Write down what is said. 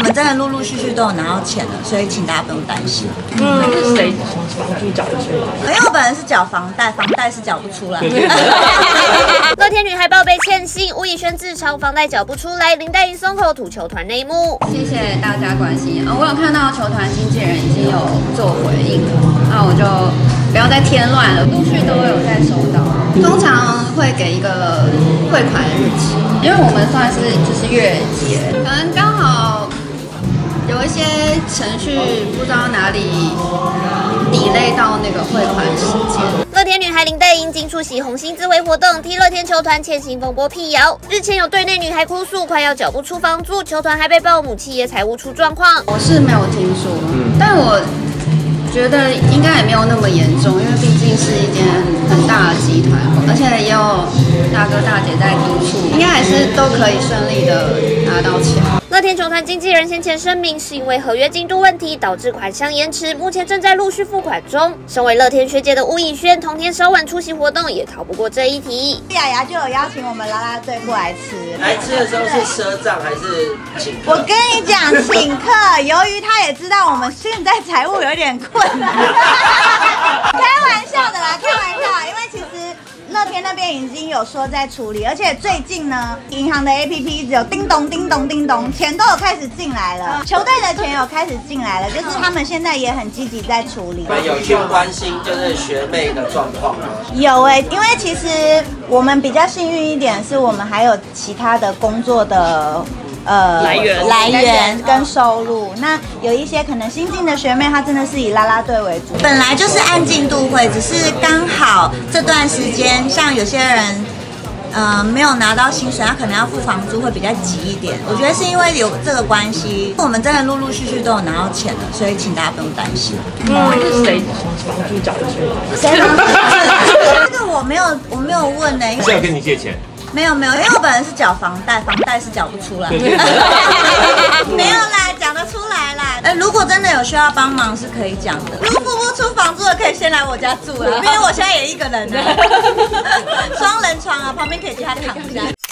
们真的陆陆续续都有拿到钱了，所以请大家不用担心。 那是谁房租缴得出来？ 因为我本人是缴房贷，房贷是缴不出来。 乐天女孩报被欠薪，吴以轩自嘲房贷缴不出来，林黛玉松口吐球团内幕。 谢谢大家关心我有看到球团经纪人已经有做回应了，那我就不要再添乱了，陆续都有在收到。通常会给一个汇款的日期，因为我们算是就是月结，可能刚好有一些程序不知道哪里delay到那个汇款时间。 乐天女孩林黛英今出席红星自卫活动，替乐天球团欠薪风波辟谣。日前有队内女孩哭诉，快要缴不出房租，球团还被报母企业财务出状况。 我是没有听说，但我觉得应该也没有那么严重，因为毕竟是一间很大的集团，而且也有大哥大姐在督促，应该还是都可以顺利的拿到钱。 乐天球团经纪人先前声明，是因为合约进度问题导致款项延迟，目前正在陆续付款中。身为乐天学姐的吴以轩，同天稍晚出席活动，也逃不过这一题。 雅雅就有邀请我们啦啦队过来吃， 来吃的时候是赊账还是请客？ 我跟你讲，请客，由于他也知道我们现在财务有点困难，开玩笑的啦，开玩笑，因为其实乐天那边已经有说在处理，而且最近呢，银行的 APP 一直有叮咚叮咚叮咚，钱都有开始进来了，球队的钱有开始进来了，就是他们现在也很积极在处理。 你们有去关心就是学妹的状况吗？ 有因为其实我们比较幸运一点，是我们还有其他的工作的。来源跟收入，那有一些可能新进的学妹，她真的是以啦啦队为主，本来就是按进度会，只是刚好这段时间，像有些人，没有拿到薪水，他可能要付房租会比较急一点。我觉得是因为有这个关系，我们真的陆陆续续都有拿到钱了，所以请大家不用担心。 那是谁房租缴得出来？ 谁这个我没有问呢， 是要跟你借钱。 没有，因为我本人是缴房贷，房贷是缴不出来。没有啦，讲得出来啦。如果真的有需要帮忙是可以讲的。如果付不出房租的，可以先来我家住了，因为我现在也一个人呢，双人床啊，旁边可以给他躺一下。